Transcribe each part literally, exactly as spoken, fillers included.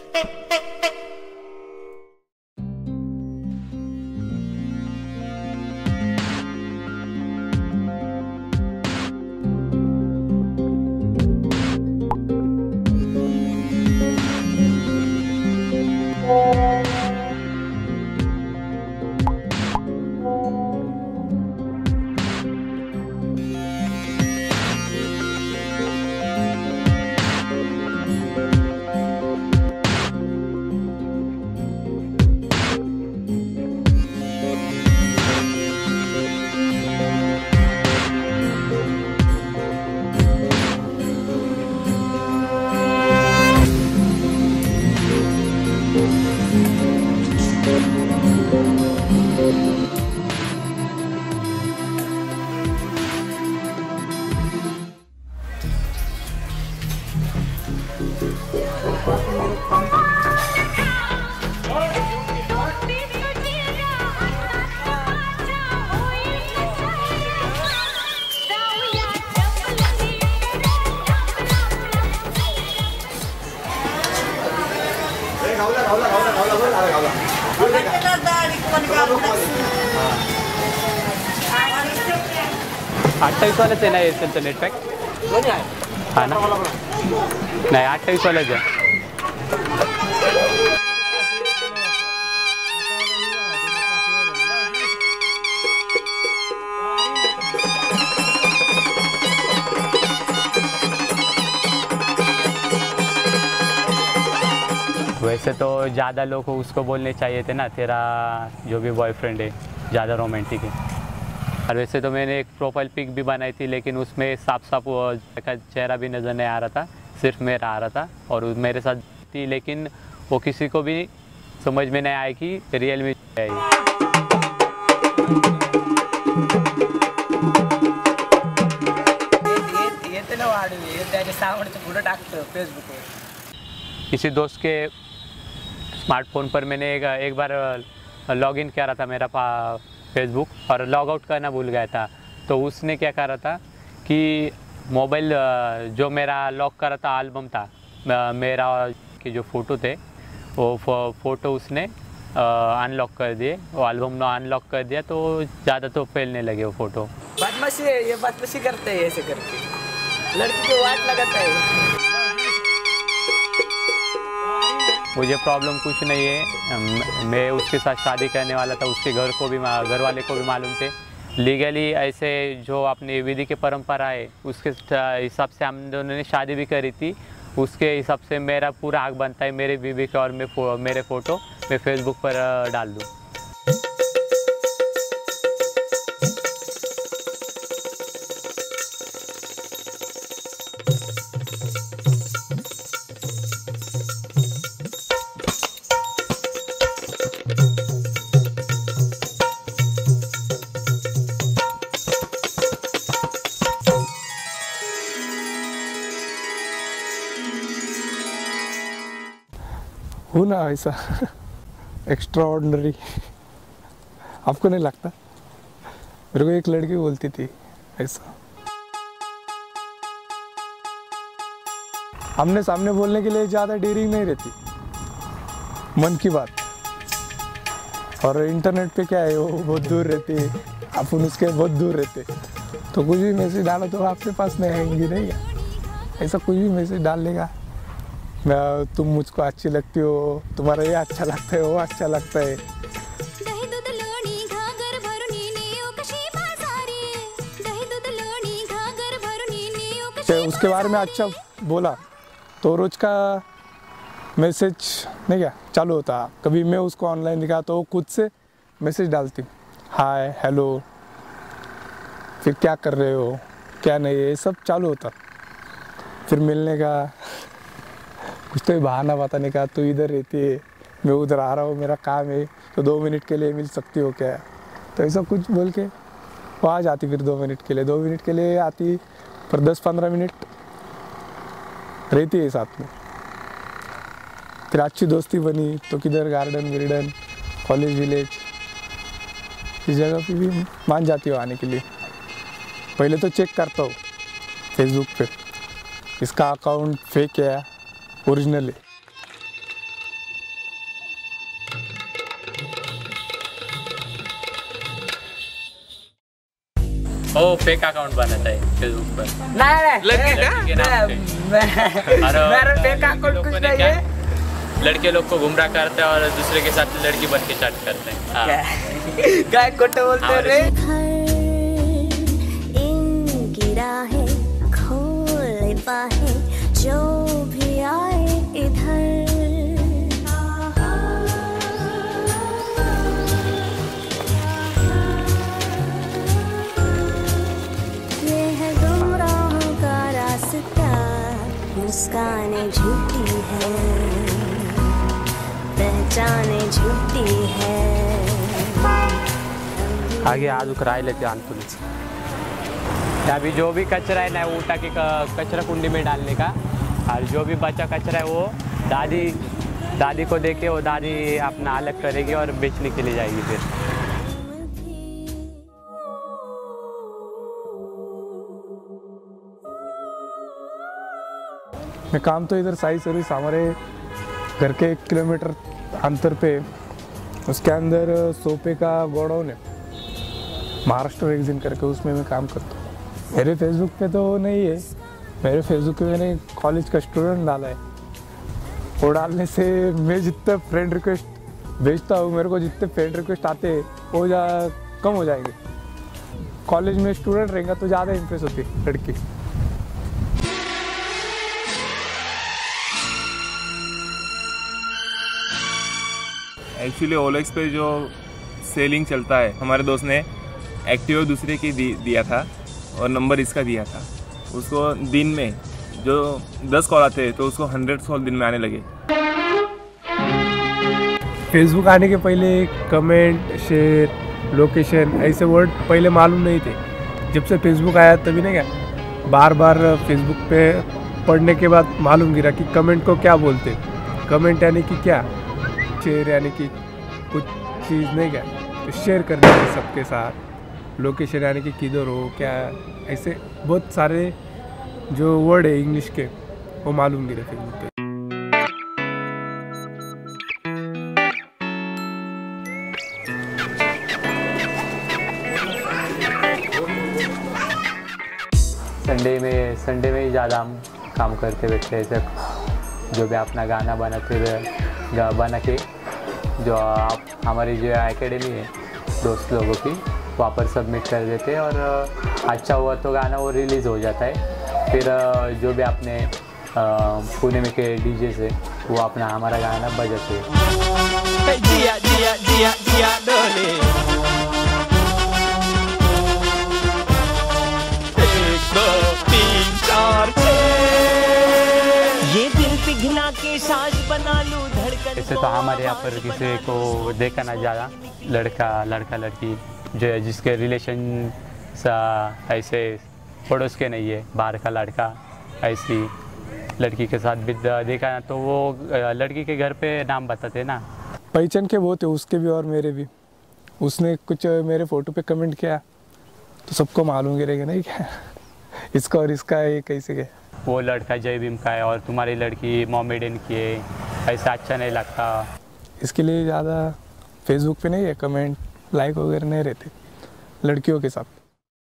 अट्ठाईस वाले से नहीं चलते नेट पैक हाँ ना नहीं अट्ठाईस वाले जो वैसे तो ज़्यादा लोग उसको बोलने चाहिए थे ना तेरा जो भी बॉयफ्रेंड है ज़्यादा रोमांटिक है। और वैसे तो मैंने एक प्रोफाइल पिक भी बनाई थी लेकिन उसमें साफ साफ का चेहरा भी नज़र नहीं आ रहा था, सिर्फ मेरा आ रहा था और मेरे साथ थी, लेकिन वो किसी को भी समझ में नहीं आया कि रियल में है। किसी दोस्त के स्मार्टफोन पर मैंने एक, एक बार लॉगिन किया रहा था मेरा फेसबुक और लॉग आउट करना भूल गया था, तो उसने क्या करा था कि मोबाइल जो मेरा लॉक करा था एल्बम था मेरा के जो फ़ोटो थे वो फ़ोटो उसने अनलॉक कर दिए, वो एल्बम अनलॉक कर दिया तो ज़्यादा तो फैलने लगे वो फ़ोटो। बदमाशी है ये, बदमाशी करते हैं ऐसे करके, लड़की को वाट लगाता है। मुझे प्रॉब्लम कुछ नहीं है, मैं उसके साथ शादी करने वाला था, उसके घर को भी घर वाले को भी मालूम थे। लीगली ऐसे जो अपनी विधि की परंपरा है उसके हिसाब से हम दोनों ने शादी भी करी थी, उसके हिसाब से मेरा पूरा हक बनता है मेरे बीवी का और मैं फो, मेरे फ़ोटो मैं फेसबुक पर डाल दूँ। हूँ ना ऐसा एक्स्ट्रा ऑर्डिनरी, आपको नहीं लगता? मेरे को एक लड़की बोलती थी ऐसा, आमने सामने बोलने के लिए ज़्यादा डेयरिंग नहीं रहती, मन की बात। और इंटरनेट पे क्या है वो बहुत दूर रहती है, अपन उसके बहुत दूर रहते, तो कुछ भी मैसेज डालो तो आपके पास नहीं आएंगी, नहीं ऐसा कुछ भी मैसेज डाल लेगा, तुम मुझको अच्छी लगती हो, तुम्हारा ये अच्छा लगता है, वो अच्छा लगता है। उसके बारे में अच्छा बोला तो रोज का मैसेज नहीं क्या चालू होता, कभी मैं उसको ऑनलाइन दिखा तो खुद से मैसेज डालती, हाय हेलो, फिर क्या कर रहे हो क्या नहीं, ये सब चालू होता। फिर मिलने का कुछ तो बहाना बताने का, तू इधर रहती है मैं उधर आ रहा हूँ, मेरा काम है तो दो मिनट के लिए मिल सकती हो क्या, तो ऐसा कुछ बोल के वो आ जाती। फिर दो मिनट के लिए दो मिनट के लिए आती, पर दस पंद्रह मिनट रहती है साथ में। फिर अच्छी दोस्ती बनी तो किधर गार्डन विर्डन कॉलेज विलेज इस जगह पे भी मान जाती हो आने के लिए। पहले तो चेक करता हूँ फेसबुक पे इसका अकाउंट फेक है ओरिजिनल है, वो फेक अकाउंट बनाता है फेसबुक पर। नहीं नहीं लड़की का? लड़की के नाम मैं- से। मैं- और मेरा फेक लड़के अकाउंट लोगों कुछ ने नहीं क्या- है। लड़के लोग को गुमराह करते हैं और दूसरे के साथ लड़की बन के चैट करते हैं। हाँ। काय खोटे बोलते रे। इनकी राहें खोल पाए जो भी आए इधर। ये है गुमराहों का रास्ता, मुस्कानें झूठी है, पहचाने झूठी है। आगे आज राहिले ते अंतुलच अभी जो भी कचरा है ना वो उठा के क- कचरा कुंडी में डालने का, और जो भी बचा कचरा है वो दादी दादी को दे के वो दादी अपना अलग करेगी और बेचने के लिए जाएगी। फिर मैं काम तो इधर साई सर्विस हमारे घर के एक किलोमीटर अंतर पे, उसके अंदर सोपे का गोडाउन है, महाराष्ट्र मैगजीन करके, उसमें मैं काम करता हूँ। मेरे फेसबुक पे तो नहीं है, मेरे फेसबुक पे मैंने कॉलेज का स्टूडेंट डाला है। वो डालने से मैं जितने फ्रेंड रिक्वेस्ट भेजता हूँ, मेरे को जितने फ्रेंड रिक्वेस्ट आते हैं वो जा कम हो जाएंगे। कॉलेज में स्टूडेंट रहेगा तो ज़्यादा इंप्रेस होती है लड़की। एक्चुअली ओलेक्स पे जो सेलिंग चलता है, हमारे दोस्त ने एक्टिवा दूसरे की दी, दिया था और नंबर इसका दिया था। उसको दिन में जो दस कॉल आते हैं तो उसको हंड्रेड कॉल दिन में आने लगे। फेसबुक आने के पहले कमेंट, शेयर, लोकेशन ऐसे वर्ड पहले मालूम नहीं थे। जब से फेसबुक आया तभी नहीं क्या बार बार फेसबुक पे पढ़ने के बाद मालूम गिरा कि कमेंट को क्या बोलते। कमेंट यानी कि क्या, शेयर यानी कि कुछ चीज़ नहीं क्या तो शेयर करने की सबके साथ। लोकेशन यानी कि किधर हो क्या, ऐसे बहुत सारे जो वर्ड है इंग्लिश के वो मालूम गिरे फेसबुक पे। संडे में संडे में ही ज़्यादा हम काम करते बैठते हैं। ऐसे जो भी अपना गाना बनाते गा- बना के जो आप हमारी जो एकेडमी है दोस्त लोगों की वहाँ पर सबमिट कर देते हैं, और अच्छा हुआ तो गाना वो रिलीज़ हो जाता है। फिर जो भी अपने पुणे में के डीजे से वो अपना हमारा गाना बजाते हैं। जिया जिया जिया जिया डोले, एक दो तीन चार ये दिल पिघला के साज बना लूं धड़कन। ऐसे तो हमारे यहाँ पर किसी को देखा ना ज़्यादा, लड़का लड़का लड़की जो जिसके रिलेशन सा ऐसे पड़ोस के नहीं है, बाहर का लड़का ऐसी लड़की के साथ भी देखा ना तो वो लड़की के घर पे नाम बताते ना। पहचान के बहुत है उसके भी और मेरे भी। उसने कुछ मेरे फ़ोटो पे कमेंट किया तो सबको मालूम गिरेगा नहीं क्या इसका और इसका है कैसे क्या। वो लड़का जय भीम का है और तुम्हारी लड़की मोमेडियन की है, ऐसा अच्छा नहीं लगता। इसके लिए ज़्यादा फेसबुक पे नहीं है कमेंट लाइक वगैरह नहीं रहते लड़कियों के साथ।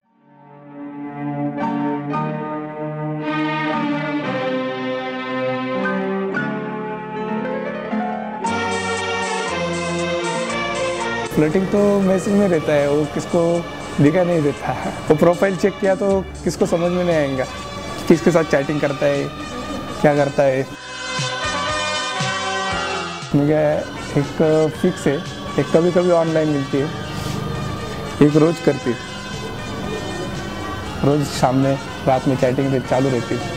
फ्लर्टिंग तो मैसेज में रहता है, वो किसको दिखा नहीं देता। वो प्रोफाइल चेक किया तो किसको समझ में नहीं आएगा किसके साथ चैटिंग करता है क्या करता है। मुझे एक फिक्स है, एक कभी कभी ऑनलाइन मिलती है, एक रोज़ करती है, रोज़ शाम में रात में चैटिंग चालू रहती है।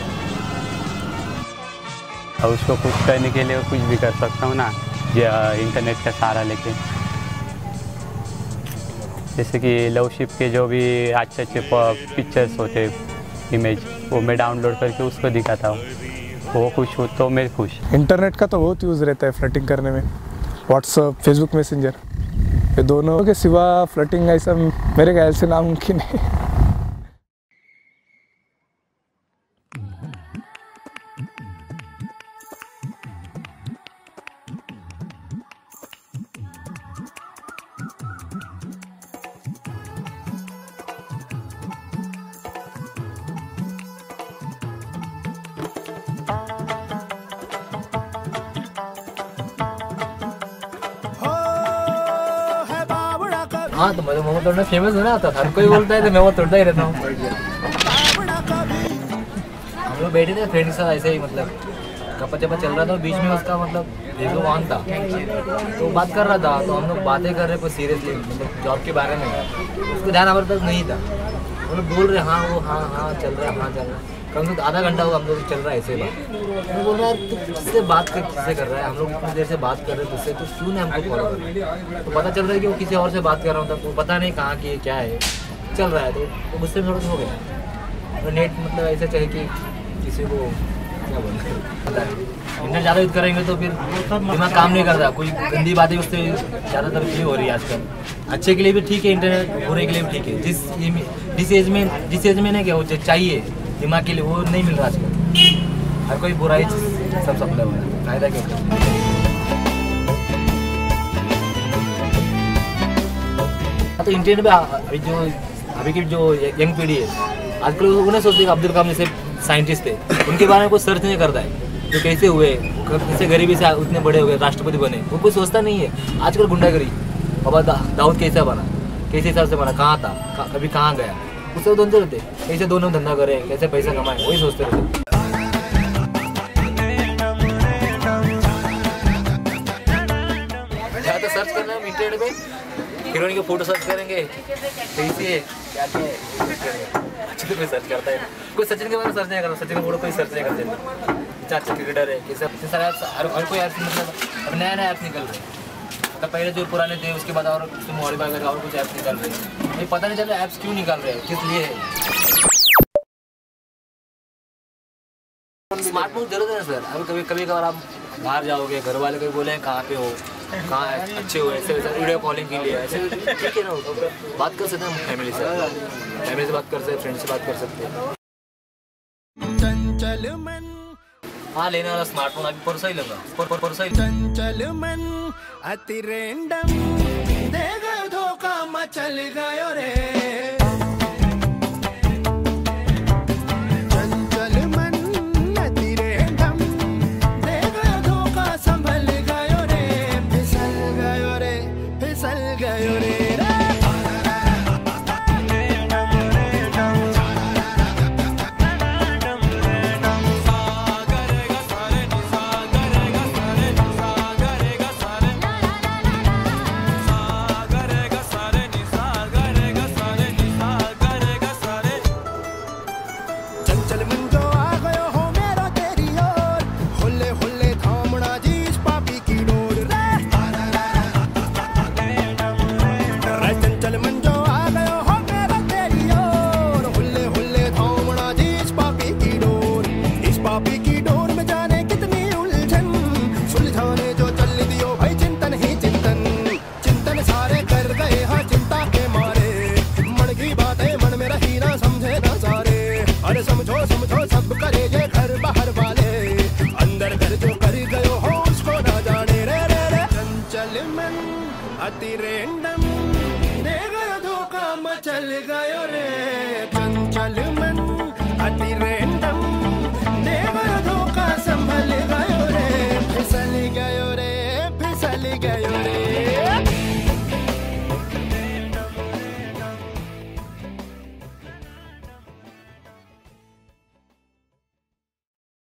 और उसको कुछ करने के लिए कुछ भी कर सकता हूँ ना, ये इंटरनेट का सहारा लेके। जैसे कि लवशिप के जो भी अच्छे अच्छे पिक्चर्स होते इमेज वो मैं डाउनलोड करके उसको दिखाता हूँ, वो खुश हो तो मैं खुश। इंटरनेट का तो बहुत यूज़ रहता है फ्लर्टिंग करने में, व्हाट्सअप, फेसबुक मैसेंजर, ये दोनों के सिवा फ्लर्टिंग ऐसा मेरे ख्याल से नामुमकिन है। हाँ तो मैं मोमो तोड़ना फेमस हो ना, तो हर कोई बोलता है तो मैं वो तोड़ता ही रहता हूँ। हम लोग बैठे थे फ्रेंड के साथ ऐसे ही, मतलब गप्पा चप्पा चल रहा था, बीच में उसका मतलब एक वन था तो बात कर रहा था, तो हम लोग बातें कर रहे कुछ सीरियसली, मतलब जॉब के बारे में, उसको ध्यान हमारे तक नहीं था। वो लोग बोल रहे हाँ वो हाँ हाँ चल रहा है, हाँ चल रहा है, कम से कम आधा घंटा हुआ हम लोग चल रहा है ऐसे बात। मैं बोल रहा है तू किससे बात कर किससे कर रहा है, हम लोग इतनी देर से बात कर रहे हैं तुझसे, तो क्यों नहीं हमको फॉलो कर रहा है। तो पता चल रहा है कि वो किसी और से बात कर रहा हूँ, तो पता नहीं कहाँ की क्या है चल रहा है, तो गुस्से में थोड़ा सा हो गया। तो नेट मतलब ऐसा चाहे कि किसी को क्या बोलते हैं, इंटरनेट ज़्यादा यूज करेंगे तो फिर दिमाग काम नहीं करता, कोई गंदी बातें उससे ज़्यादातर ये हो रही है आजकल। अच्छे के लिए भी ठीक है इंटरनेट, बुरे के लिए भी ठीक है। जिस जिस एज में जिस एज में नहीं क्या वो चाहिए दिमाग के लिए वो नहीं मिल रहा आजकल। हर कोई बुराई सब सप्लाई हो रहा है, फायदा क्या। तो इंटरनेट में अभी जो अभी की जो यंग पीढ़ी है आजकल उन्हें सोचते हैं अब्दुल कलाम जैसे साइंटिस्ट थे, उनके बारे में कोई सर्च नहीं करता है, तो कैसे हुए, कैसे गरीबी से उतने बड़े हुए, राष्ट्रपति बने, वो कोई सोचता नहीं है। आजकल गुंडागरी, बाबा दा, दाऊद कैसा बना, कैसे हिसाब से बना, कहाँ था, का, कभी कहाँ गया, उससे वो दोनों रहते, कैसे दोनों धंधा करें, कैसे पैसा कमाएं, वही सोचते रहते। ज़्यादा तो सर्च करना है इंटरनेट पे, हीरोइन के फोटो सर्च करेंगे, कैसी है क्या क्या है, अच्छे तो कोई सर्च करता है, कोई सचिन के बारे में सर्च नहीं करता, सचिन का फोटो कोई सर्च नहीं करते। अच्छा अच्छा क्रिकेटर है, कैसे इतने सारे ऐप्स, हर हर कोई ऐप्स, मतलब अब नया नया ऐप निकल रहे हैं। तो पहले जो पुराने थे उसके बाद और मॉडिफाई करके और कुछ ऐप्स निकल रहे हैं, ये पता नहीं चल रहा ऐप्स क्यों निकाल रहे हैं, किस लिए है। स्मार्टफोन जरूरत है सर। अभी कभी कभी अगर आप बाहर जाओगे, घर वाले कोई बोले कहाँ पे हो, कहाँ अच्छे हो, ऐसे वैसे वीडियो कॉलिंग के लिए ऐसे ठीक है ना, बात कर सकते हैं हम फैमिली से, फैमिली से बात कर सकते हैं, फ्रेंड से बात कर सकते हैं। हाँ लेने वाला स्मार्टफोन अभी परसों ही लूंगा, पर, पर, परसों ही। चंचल मन अति रैंडम देगा धोखा मचल गयो रे, चंचल मन अति रैंडम देगा धोखा संभल गयो रे, फिसल गयो रे फिसल गयो रे। अति रैंडम